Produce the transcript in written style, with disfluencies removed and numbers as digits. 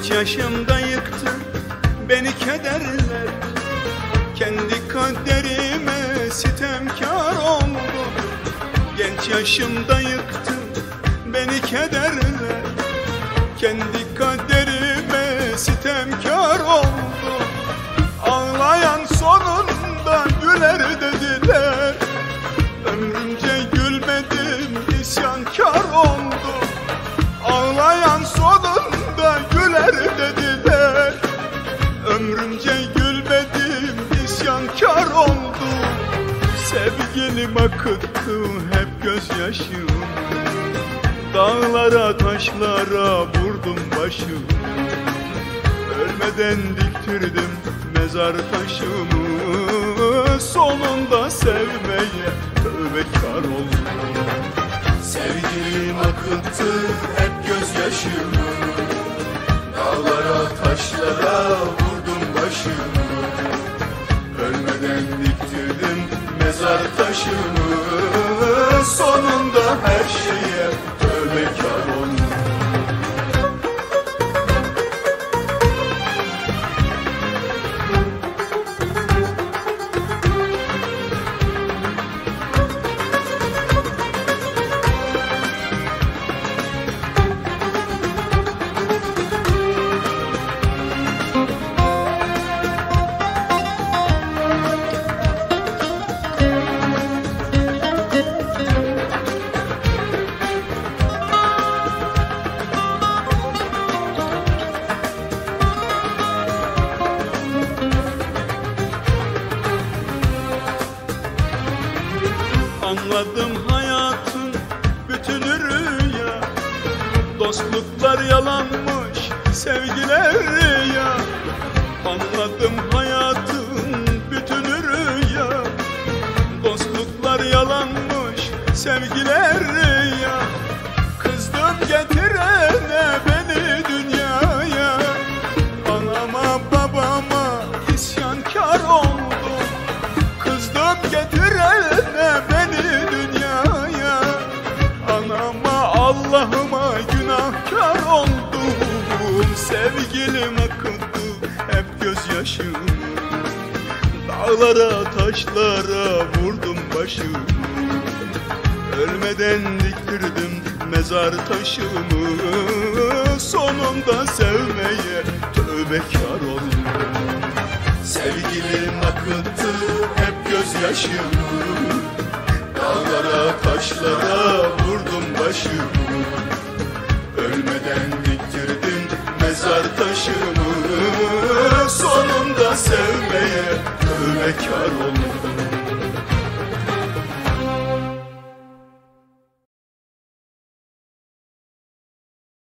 Genç yaşımda yıktı beni kederler, kendi kaderime sitemkar oldum. Genç yaşımda yıktı beni kederler, kendi kaderime sitemkar oldum. Ağlayan sonunda güler dediler, ömrümce gülmedim isyankar oldum. Ağlayan sonunda güler dediler, ömrümce gülmedim isyankar oldum. Sevgilim akıttı hep gözyaşımı, dağlara taşlara vurdum başımı. Ölmeden diktirdim mezar taşımı, sonunda sevmeye tövbekar oldum. Sevgilim akıttı hep gözyaşımı, dağlara taşlara vurdum başımı. Ölmeden diktirdim mezar taşımı, sonunda her şeye tövbekar oldum. Anladım hayatın bütünü rüya, dostluklar yalanmış, sevgiler rüya. Anladım hayatın bütünü rüya, dostluklar yalanmış, sevgiler rüya. Kızdım getirene beni dünyaya, anama babama isyankar oldum. Kızdım getirene beni dünyaya, anama Allah'ıma günahkar oldum. Sevgilim akıttı hep gözyaşımı, dağlara taşlara vurdum başımı. Ölmeden diktirdim mezar taşımı, sonunda sevmeye tövbekar oldum. Sevgilim akıttı hep gözyaşımı, dağlara taşlara vurdum başımı. Ölmeden diktirdim mezar taşımı, sonunda sevmeye tövbekar oldum.